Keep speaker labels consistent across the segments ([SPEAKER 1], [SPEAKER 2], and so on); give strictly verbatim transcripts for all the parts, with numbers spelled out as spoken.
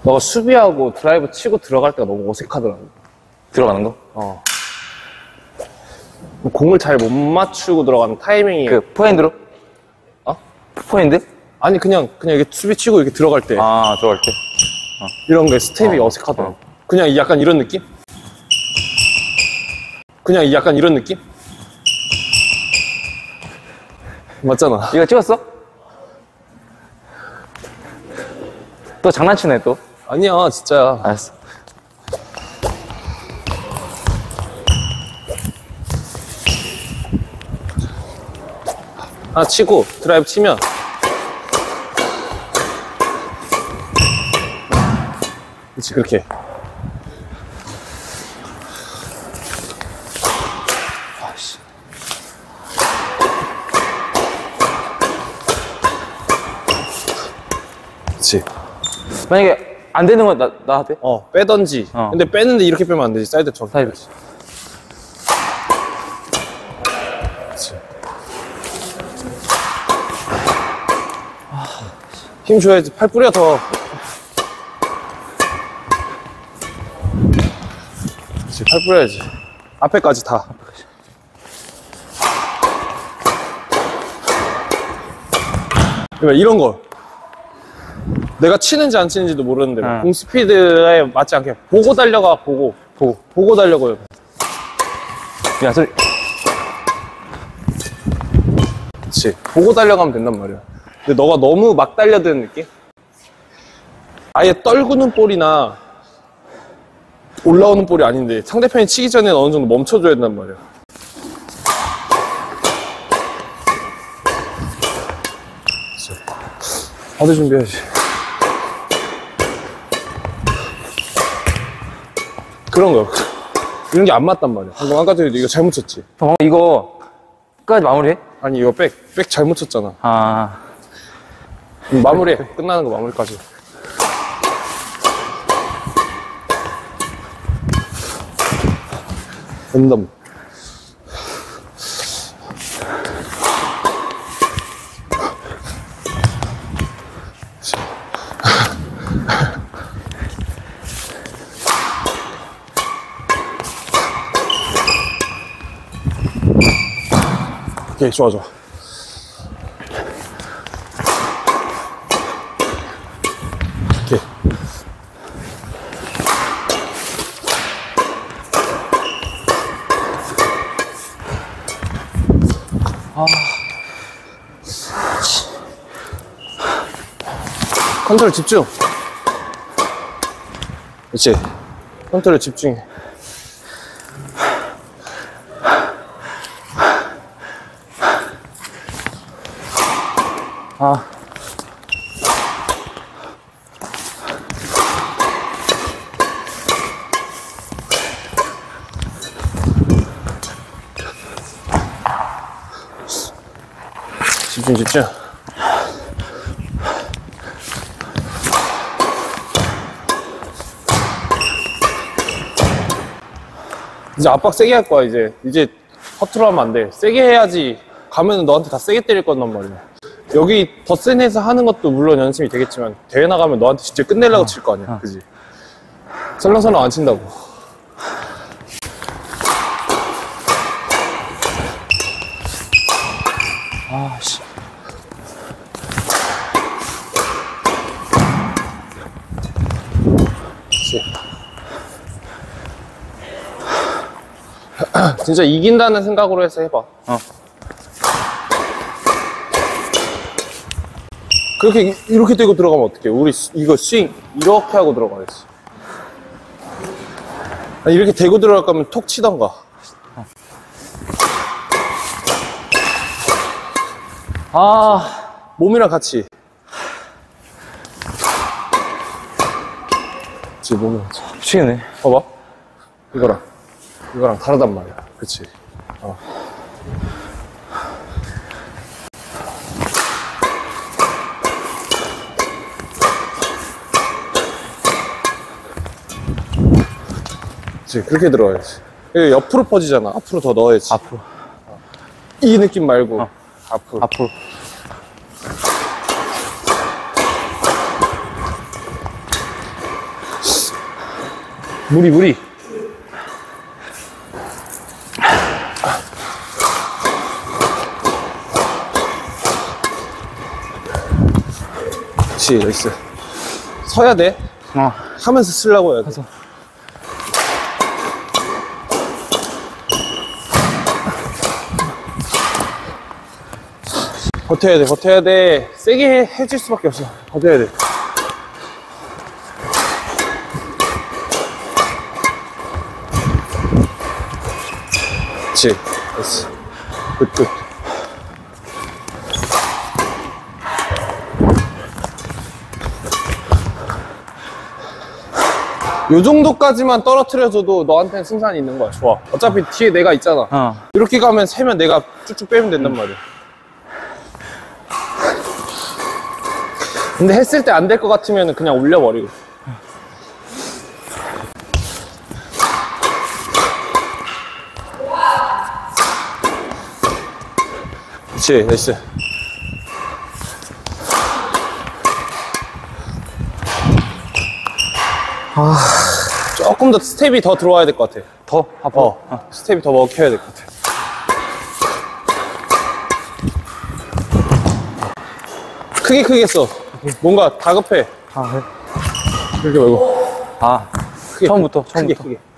[SPEAKER 1] 너가 수비하고 드라이브 치고 들어갈 때가 너무 어색하더라고.
[SPEAKER 2] 들어가는 거?
[SPEAKER 1] 어. 공을 잘 못 맞추고 들어가는 타이밍이.
[SPEAKER 2] 그, 포핸드로?
[SPEAKER 1] 어?
[SPEAKER 2] 포핸드?
[SPEAKER 1] 아니, 그냥, 그냥 이렇게 수비 치고 이렇게 들어갈 때.
[SPEAKER 2] 아, 들어갈 때?
[SPEAKER 1] 이런 게 스텝이 어. 어색하더라고. 어. 그냥 약간 이런 느낌? 그냥 약간 이런 느낌? 맞잖아.
[SPEAKER 2] 이거 찍었어? 또 장난치네, 또.
[SPEAKER 1] 아니야, 진짜야.
[SPEAKER 2] 알았어.
[SPEAKER 1] 하나 치고 드라이브 치면 그렇지, 그렇게. 아씨. 그렇지.
[SPEAKER 2] 만약에 안 되는 건 나, 나한테?
[SPEAKER 1] 어, 빼던지.
[SPEAKER 2] 어.
[SPEAKER 1] 근데 빼는데 이렇게 빼면 안 되지. 사이드처럼.
[SPEAKER 2] 사이드.
[SPEAKER 1] 그렇지. 힘 줘야지. 팔 뿌려 더. 그렇지, 팔 뿌려야지. 앞에까지 다. 그러니까 이런 거. 내가 치는지 안 치는지도 모르는데
[SPEAKER 2] 응.
[SPEAKER 1] 공 스피드에 맞지 않게 보고 달려가. 보고 보고 보고 달려가요.
[SPEAKER 2] 야, 소리.
[SPEAKER 1] 그렇지. 보고 달려가면 된단 말이야. 근데 너가 너무 막 달려드는 느낌? 아예 떨구는 볼이나 올라오는 볼이 아닌데 상대편이 치기 전에 어느 정도 멈춰줘야 된단 말이야. 그렇지. 바드 준비해야지. 그런 거야. 이런 게 안 맞단 말이야. 방금 아까 전에도 이거 잘못 쳤지?
[SPEAKER 2] 어, 이거 끝까지 마무리해?
[SPEAKER 1] 아니 이거 백, 백 잘못 쳤잖아.
[SPEAKER 2] 아.
[SPEAKER 1] 마무리해. 끝나는 거 마무리까지. 된담. 오케이, 좋아, 좋아. 오케이. 아. 컨트롤 집중. 그렇지. 컨트롤 집중해.
[SPEAKER 2] 아.
[SPEAKER 1] 집중, 집중. 이제 압박 세게 할 거야, 이제. 이제 허투루 하면 안 돼. 세게 해야지. 가면은 너한테 다 세게 때릴 건단 말이야. 여기 더 센 해서 하는 것도 물론 연습이 되겠지만 대회 나가면 너한테 진짜 끝내려고 어, 칠 거 아니야. 어. 그지? 설렁설렁 안 친다고.
[SPEAKER 2] 아씨.
[SPEAKER 1] 진짜 이긴다는 생각으로 해서 해봐.
[SPEAKER 2] 어.
[SPEAKER 1] 그렇게 이렇게 되고 들어가면 어떡해? 우리 이거 스윙 이렇게 하고 들어가야지. 아니, 이렇게 대고 들어갈 거면 톡 치던가. 어. 아, 몸이랑 같이. 그치, 몸이랑 같이.
[SPEAKER 2] 미치겠네.
[SPEAKER 1] 봐봐. 이거랑 이거랑 다르단 말이야. 그치? 어. 그치, 그렇게 들어가야지. 이거 옆으로 퍼지잖아. 앞으로 더 넣어야지.
[SPEAKER 2] 앞으로.
[SPEAKER 1] 어. 이 느낌 말고
[SPEAKER 2] 어.
[SPEAKER 1] 앞으로.
[SPEAKER 2] 앞으로.
[SPEAKER 1] 무리, 무리. 그렇지, 나이스. 서야 돼.
[SPEAKER 2] 어.
[SPEAKER 1] 하면서 쓰려고 해야 돼.
[SPEAKER 2] 가서.
[SPEAKER 1] 버텨야 돼, 버텨야 돼. 세게 해, 해줄 수밖에 없어. 버텨야 돼. 그렇지, 됐어. 끝, 끝. 요 정도까지만 떨어뜨려줘도 너한테는 승산이 있는 거야. 좋아. 어차피 뒤에 내가 있잖아.
[SPEAKER 2] 어.
[SPEAKER 1] 이렇게 가면 세면 내가 쭉쭉 빼면 된단 말이야. 근데 했을 때 안 될 것 같으면 그냥 올려버리고. 그렇지, 나이스. 아, 조금 더 스텝이 더 들어와야 될 것 같아.
[SPEAKER 2] 더 앞으로.
[SPEAKER 1] 어, 어. 스텝이 더 먹혀야 될 것 같아. 크게 크게 써. 뭔가 다급해.
[SPEAKER 2] 아, 그래?
[SPEAKER 1] 그렇게 말고.
[SPEAKER 2] 아,
[SPEAKER 1] 크게,
[SPEAKER 2] 처음부터,
[SPEAKER 1] 크게,
[SPEAKER 2] 처음부터.
[SPEAKER 1] 크게.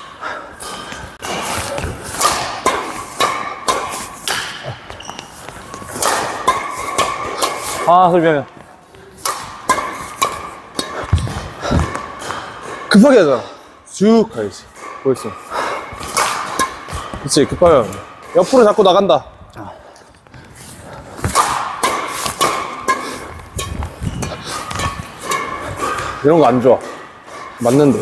[SPEAKER 2] 아, 소리 미안.
[SPEAKER 1] 급하게 하잖아. 쭉 가야지. 보였어. 그치, 급하게 하면 돼. 옆으로 자꾸 나간다. 이런 거 안 좋아. 맞는데.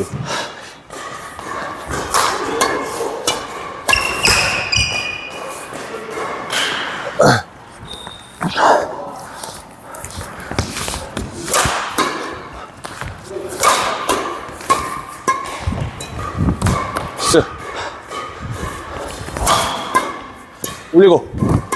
[SPEAKER 1] 쓰. 올리고.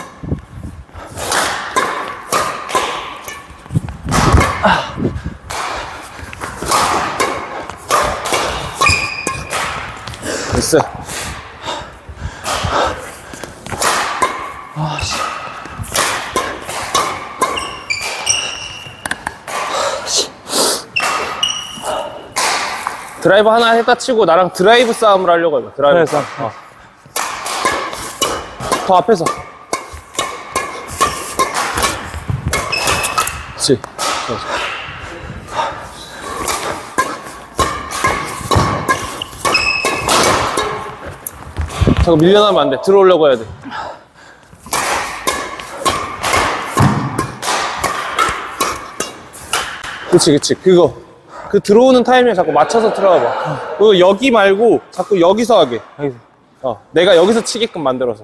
[SPEAKER 1] 됐어.
[SPEAKER 2] 아, 씨.
[SPEAKER 1] 드라이브 하나 했다 치고 나랑 드라이브 싸움을 하려고 해봐. 드라이브
[SPEAKER 2] 드라이브
[SPEAKER 1] 싸움. 어. 더 앞에서. 그렇지. 자꾸 밀려나면 안 돼. 들어오려고 해야 돼. 그치, 그치. 그거. 그 들어오는 타이밍에 자꾸 맞춰서 들어가봐. 그리고 여기 말고 자꾸 여기서 하게.
[SPEAKER 2] 여기서.
[SPEAKER 1] 어, 내가 여기서 치게끔 만들어서.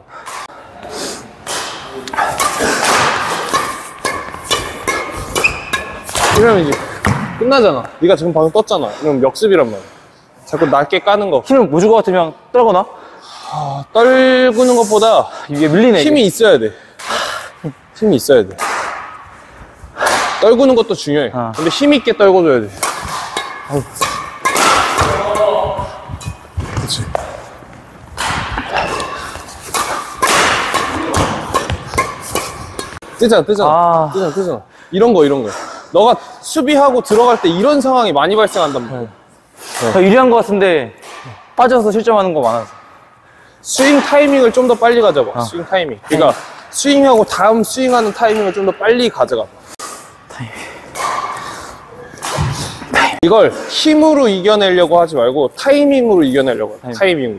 [SPEAKER 1] 이러면 이제 끝나잖아. 네가 지금 방금 떴잖아. 이러면 역습이란 말이야. 자꾸 낮게 까는 거.
[SPEAKER 2] 힘을 못 줄 것 같으면 떨거나?
[SPEAKER 1] 아, 떨구는 것보다
[SPEAKER 2] 이게 밀리네.
[SPEAKER 1] 힘이
[SPEAKER 2] 이게.
[SPEAKER 1] 있어야 돼. 힘이 있어야 돼. 떨구는 것도 중요해.
[SPEAKER 2] 아.
[SPEAKER 1] 근데 힘 있게 떨궈줘야 돼.
[SPEAKER 2] 아우.
[SPEAKER 1] 그치. 뜨잖아, 뜨잖아.
[SPEAKER 2] 아.
[SPEAKER 1] 뜨잖아, 뜨잖아. 이런 거, 이런 거. 너가 수비하고 들어갈 때 이런 상황이 많이 발생한단 말이야.
[SPEAKER 2] 더 유리한 것 같은데 빠져서 실점하는 거 많아서.
[SPEAKER 1] 스윙 타이밍을 좀 더 빨리 가져봐.
[SPEAKER 2] 아.
[SPEAKER 1] 스윙 타이밍. 그러니까 스윙하고 다음 스윙하는 타이밍을 좀 더 빨리 가져가.
[SPEAKER 2] 타이밍.
[SPEAKER 1] 이걸 힘으로 이겨내려고 하지 말고 타이밍으로 이겨내려고 해.
[SPEAKER 2] 타이밍.
[SPEAKER 1] 타이밍으로.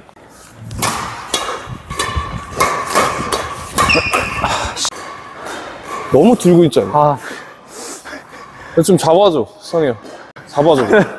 [SPEAKER 1] 너무 들고 있잖아.
[SPEAKER 2] 아,
[SPEAKER 1] 좀 잡아줘, 선이 형. 잡아줘.